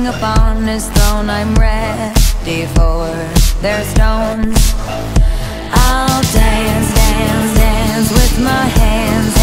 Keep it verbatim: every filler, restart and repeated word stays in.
king upon his throne. I'm ready for their stones. I'll dance, dance, dance with my hands